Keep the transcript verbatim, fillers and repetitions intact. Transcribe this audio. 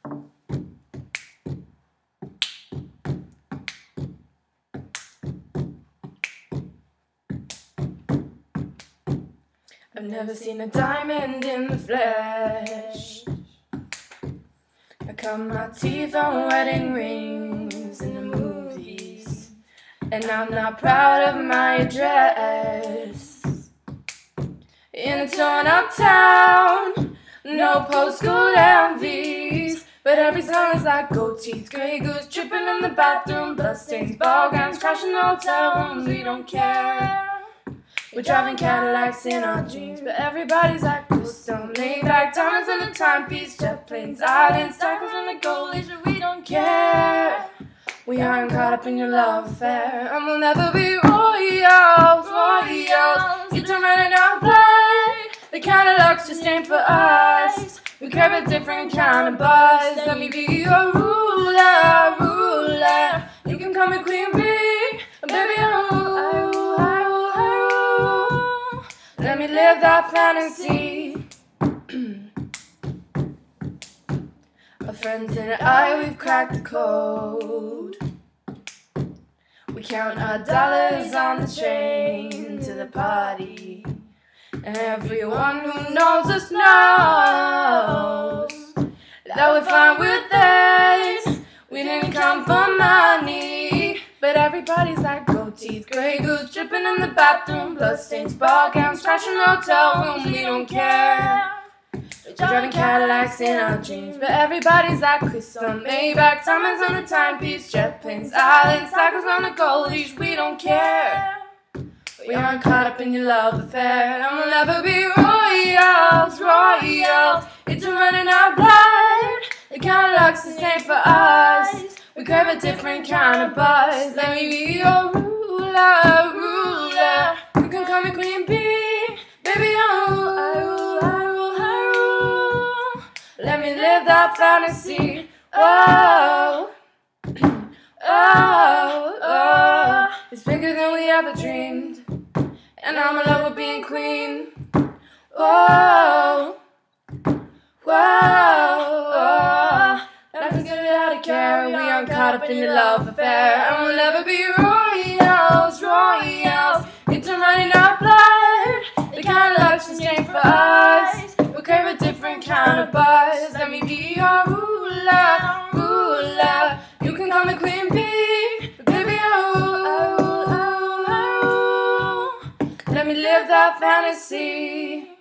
I've never seen a diamond in the flesh. I cut my teeth on wedding rings in the movies, and I'm not proud of my address. In a torn up town, no postcode envies, but every song is like gold teeth, grey goose dripping in the bathroom, bloodstains, ball gowns, crashing hotel rooms. We don't care. We're driving Cadillacs in our dreams, but everybody's like custom Maybach, diamonds on the timepiece, jet planes, islands, tacos on the gold leisure. We don't care. We aren't caught up in your love affair, and we'll never be royals, royals. You turn red in our blood. The Cadillacs just ain't for us. We crave a different kind of buzz. Let me be your ruler, ruler. You can call me Queen Bee, baby. Oh. Let me live that fantasy. My friends and I, we've cracked the code. We count our dollars on the train to the party, and everyone who knows us knows that we're fine with this. We didn't come for money, but everybody's like gold teeth, grey goose dripping in the bathroom, bloodstains, ball gowns, crashing hotel room. We don't care. We're driving Cadillacs in our dreams, but everybody's like custom Maybach, diamonds on the timepiece, jet planes, islands, tacos on the gold leash. We don't care. We aren't caught up in your love affair, and we'll never be royals, royals. It's a run in our blood. The Cadillacs just ain't for us. We crave a different kind of buzz. Let me be your ruler, ruler. You can call me Queen Bee, baby. Oh, oh, oh, oh. Let me live that fantasy. Oh, oh, oh. It's bigger than we ever dreamed, and I'm in love with being queen. Whoa, whoa. Life is good out of care. We aren't caught up in your love affair, and we'll never be royals, royals. It's a run in our blood. The kind of love just ain't for us. We crave a different kind of buzz. Let me be your ruler, ruler. You can call me Queen Bee, but baby, oh, oh, oh, oh. Let me live that fantasy.